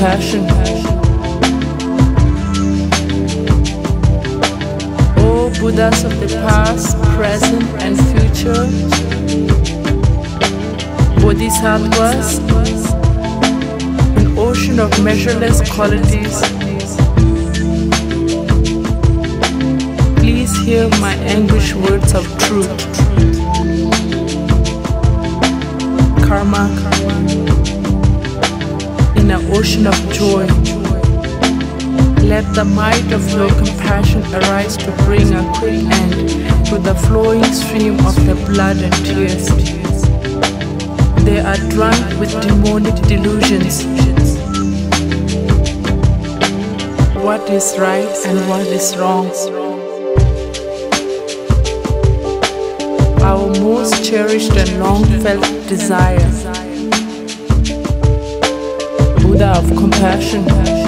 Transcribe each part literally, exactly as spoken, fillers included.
compassion. O Buddhas of the past, present and future, Bodhisattvas, an ocean of measureless qualities, please hear my anguished words of truth. Karma, in an ocean of joy, let the might of your compassion arise to bring a quick end to the flowing stream of the blood and tears. They are drunk with demonic delusions. What is right and what is wrong? Our most cherished and long-felt desire, Buddha of compassion.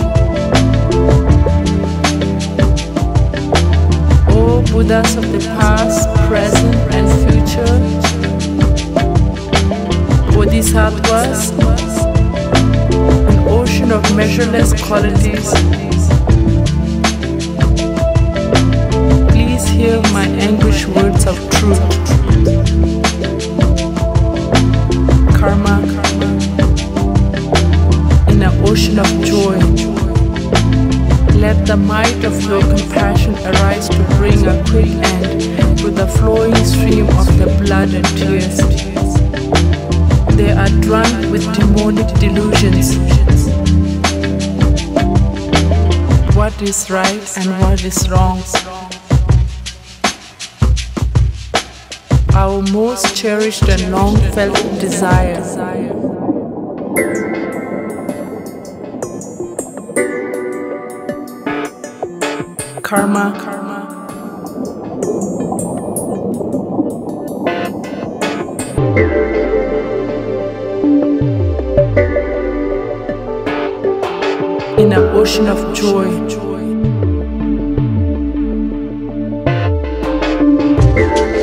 O Buddhas of the past, present and future, Bodhisattvas, an ocean of measureless qualities, please hear my anguished words of truth. Karma, in an ocean of joy, let the might of your compassion arise to bring a quick end to the flowing stream of the blood and tears. They are drunk with demonic delusions. What is right and what is wrong? Our most cherished and long-felt desire, Karma, in an ocean of joy.